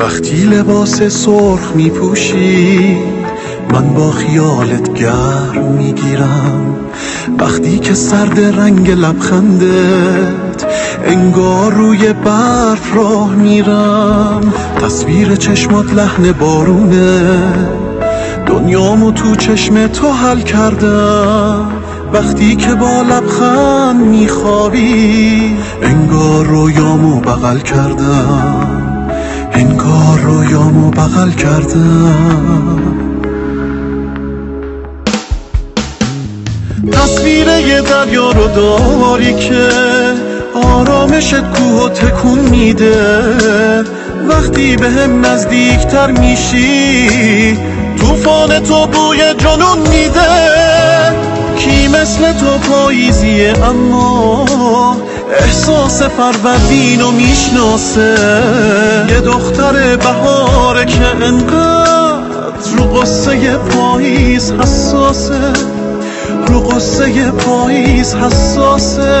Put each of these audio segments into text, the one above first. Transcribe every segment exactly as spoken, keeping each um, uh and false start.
وقتی لباس سرخ می پوشی من با خیالت گرم می گیرم. وقتی که سرد رنگ لبخندت انگار روی برف راه میرم. تصویر چشمات لحن بارونه، دنیامو تو چشم تو حل کردم. وقتی که با لبخند میخوابی انگار رویامو بغل کردم، انگار رویامو بغل کردم. تصویر یه دریا رو داری که آرامشت کوه تکون میده. وقتی به هم نزدیکتر میشی طوفان تو بوی جنون میده. کی مثل تو پاییزیه اما احساس فروردین رو میشناسه. یه دختر بهاره که انقدر رو قصه پاییز حساسه، رو قصه پاییز حساسه.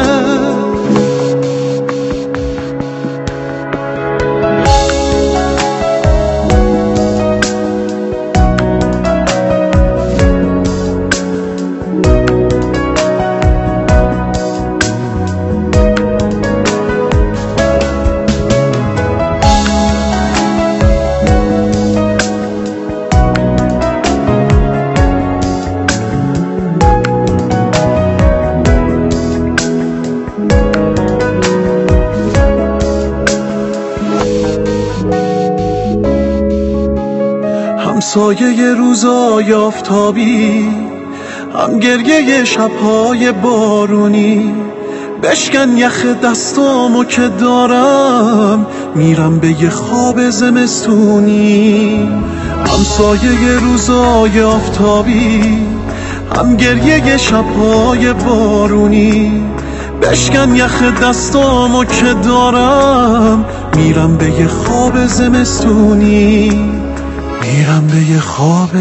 همسایه روزای آفتابی، هم گریه شبهای بارونی. بشکن یخ دستامو که دارم میرم به یه خواب زمستونی. همسایه روزای آفتابی، هم گریه شبهای بارونی. بشکن یخ دستامو که دارم میرم به یه خواب زمستونی، میرم به یه خوابه.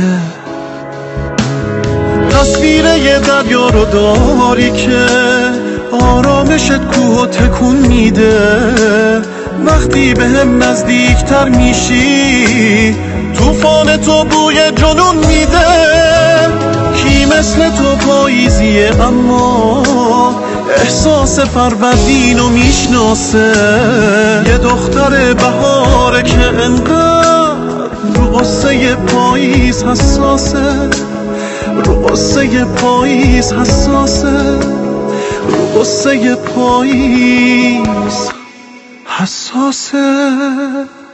تصویر یه دریا رو داری که آرامشت کوه تکون میده. وقتی به هم نزدیکتر میشی طوفان تو بوی جنون میده. کی مثل تو پاییزیه اما احساس فروردین رو میشناسه. یه دختر بهاره که انقدر رو قصه پاییز حساسه، رو قصه پاییز حساسه، رو قصه پاییز حساسه.